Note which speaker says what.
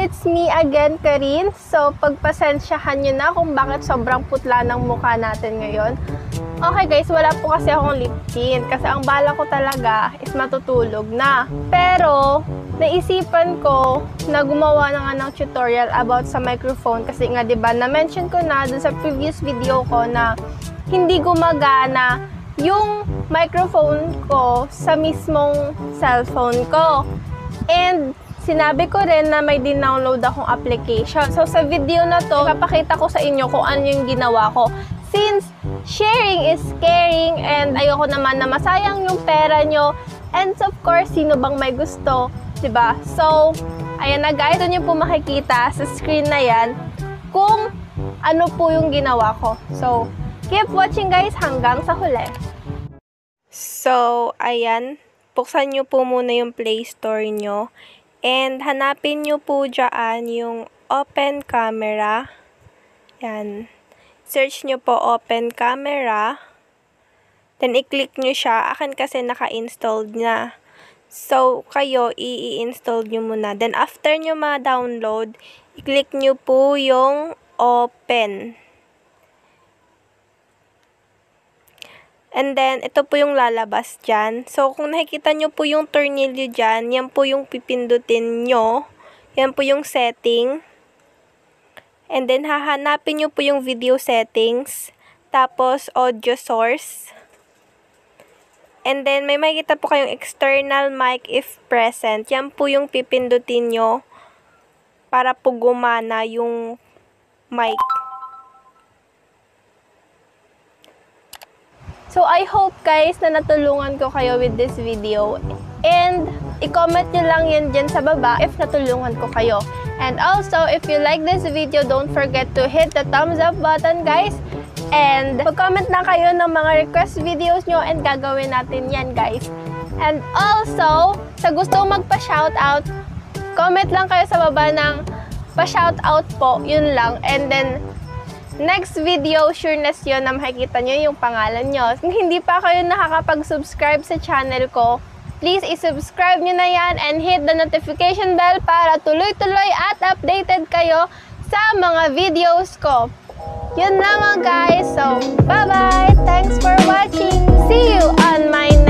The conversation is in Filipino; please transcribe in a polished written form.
Speaker 1: it's me again, Karin. So, pagpasensyahan nyo na kung bakit sobrang putla ng mukha natin ngayon. Okay guys, wala po kasi akong lip tint kasi ang bala ko talaga is matutulog na. Pero, naisipan ko na gumawa na nga ng tutorial about sa microphone kasi nga 'di ba na-mention ko na dun sa previous video ko na hindi gumagana yung microphone ko sa mismong cellphone ko. And sinabi ko rin na may din-download akong application. So sa video na to, ipapakita ko sa inyo kung ano yung ginawa ko. Since sharing is caring and ayoko naman na masayang yung pera nyo. And of course, sino bang may gusto, 'di ba? So, ayan na guys, doon yung po makikita sa screen na yan kung ano po yung ginawa ko. So, keep watching guys hanggang sa huli. So, ayan, buksan nyo po muna yung Play Store nyo and hanapin nyo po dyan yung Open Camera. Yan. Search nyo po Open Camera. Then, i-click nyo siya. Akin kasi naka-installed na. So, kayo, i-install nyo muna. Then, after nyo ma-download, i-click nyo po yung Open. And then, ito po yung lalabas dyan. So, kung nakikita nyo po yung tornilyo dyan, yan po yung pipindutin nyo. Yan po yung setting. And then, hahanapin nyo po yung video settings. Tapos, audio source. And then, may makikita po kayong external mic if present. Yan po yung pipindutin nyo para po gumana yung mic. So, I hope guys na natulungan ko kayo with this video. And, i-comment nyo lang yan dyan sa baba if natulungan ko kayo. And also, if you like this video, don't forget to hit the thumbs up button, guys. And mag-comment na kayo ng mga request videos nyo and gagawin natin yan, guys. And also, sa gusto magpa-shoutout, comment lang kayo sa baba ng pa-shoutout po, yun lang. And then, next video, sureness yun na makikita nyo yung pangalan nyo. Kung hindi pa kayo nakakapag-subscribe sa channel ko, please i-subscribe nyo na yan and hit the notification bell para tuloy-tuloy at updated kayo sa mga videos ko. Yun lamang guys. So, bye-bye! Thanks for watching! See you on my next